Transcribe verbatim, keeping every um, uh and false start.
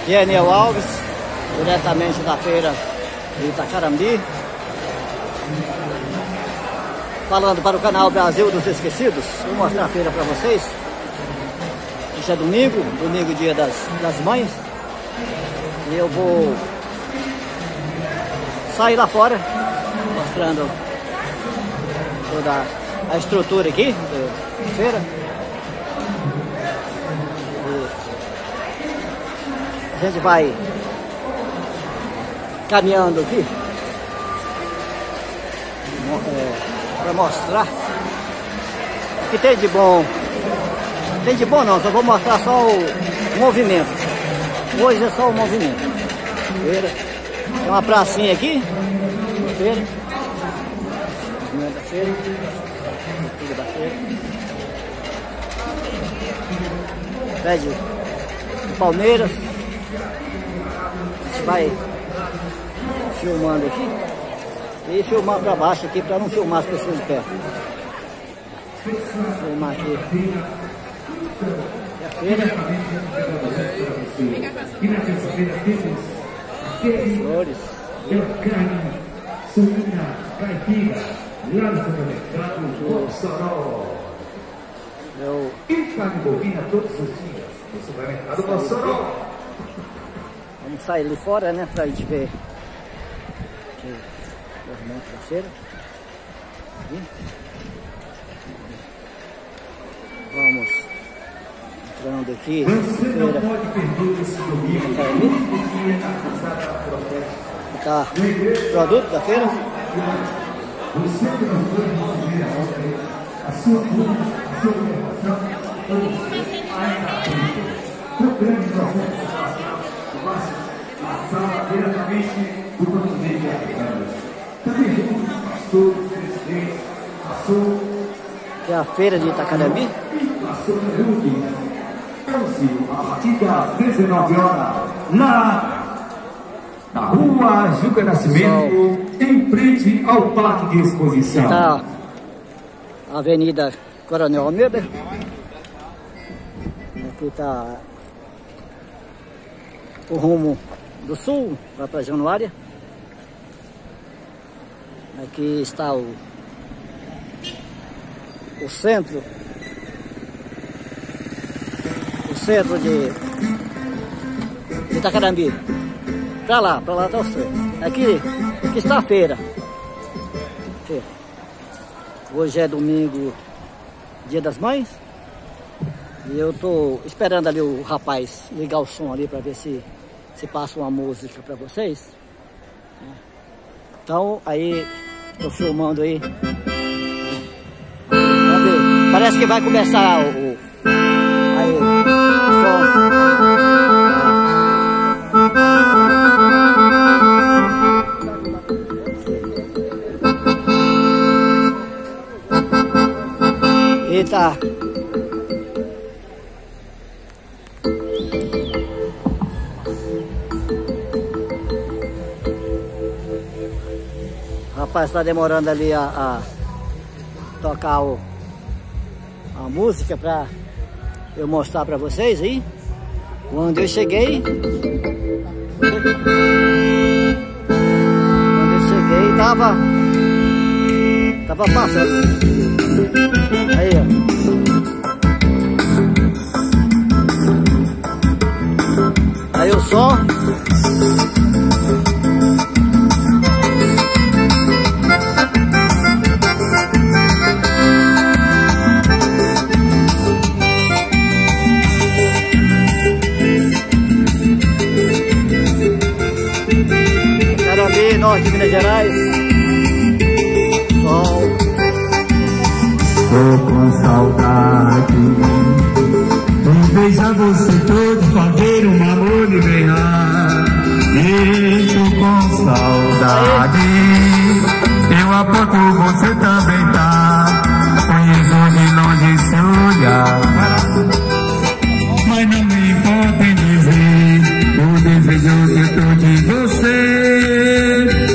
Aqui é Neo Alves, diretamente da feira de Itacarambi, falando para o canal Brasil dos Esquecidos. Vou mostrar a feira para vocês. Hoje é domingo, domingo dia das, das mães, e eu vou sair lá fora mostrando toda a estrutura aqui da feira. A gente vai caminhando aqui é, para mostrar o que tem de bom. Tem de bom não, só vou mostrar só o movimento. Hoje é só o movimento. Feira. Tem uma pracinha aqui. Feira. Movimento da feira. Tudo da feira. Prédio de Palmeiras. A gente vai filmando aqui e filmar para baixo aqui para não filmar as pessoas de perto. Vou filmar aqui. E a feira. Flores. Eu... Vamos sair ali fora, né, pra gente ver aqui, o movimento da feira. Aqui. Vamos entrando aqui. Você não pode perder esse domingo. Tá o produto da feira. Você não pode receber a sua culpa, a sua informação, ou programa de processo a sala diretamente do continente africano. Também juntos, pastor, presidente, passou. É a feira de Itacarambi. Passou a partir das dezenove horas, lá na rua Juca Nascimento, em frente ao Parque de Exposição. Tá a Avenida Coronel Almeida. Aqui está o rumo do sul, vai para Januária. Aqui está o, o centro, o centro de, de Itacarambi. Para lá, para lá está o centro. Aqui, aqui está a feira. Feira. Hoje é domingo, dia das mães. E eu tô esperando ali o rapaz ligar o som ali para ver se se passa uma música para vocês. Então aí tô filmando aí. Vamos ver. Parece que vai começar o, o aí o som. Eita. Rapaz, está demorando ali a, a tocar o, a música para eu mostrar para vocês aí. Quando eu cheguei, quando eu cheguei tava, tava passando. Aí, ó. Aí o som. Norte de Minas Gerais. Sol. Tô com saudade de beijar você todo, fazer um amor e berrar. E tô com saudade. Eu aposto você também